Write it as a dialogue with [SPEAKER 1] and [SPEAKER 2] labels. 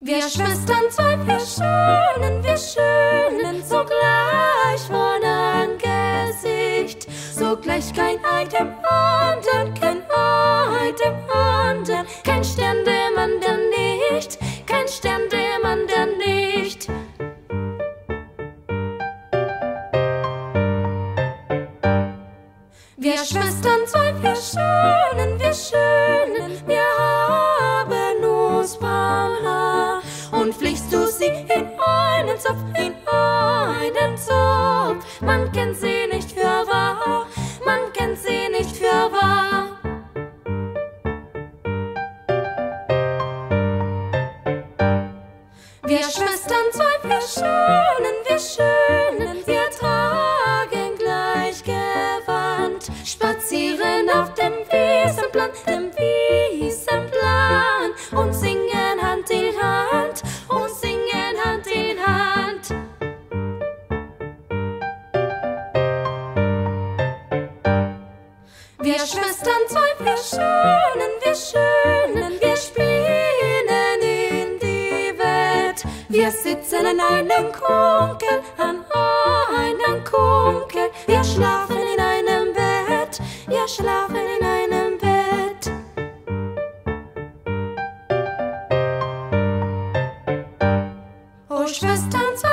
[SPEAKER 1] Wir Schwestern zwei, wir schönen, sogleich von Angesicht, sogleich kein Eid im anderen, kein Eid im anderen, kein Stern dämmernde nicht, kein Stern dämmernde nicht. Wir Schwestern zwei, wir schönen, wir haben uns braun Haar. Und fliegst du sie in einen Zopf, man kennt sie nicht für wahr, man kennt sie nicht für wahr. Wir Schwestern zwei, wir schönen, wir tragen gleich Gewand, spazieren auf dem Wiesenplan, und singen Hand in Hand, und singen Hand in Hand. Wir Schwestern zwei, wir schönen, wir spielen in die Welt. Wir sitzen in einem Kunkel, an einem Kunkel. Wir schlafen in einem Bett, wir schlafen in einem Bett. Oh Schwestern zwei,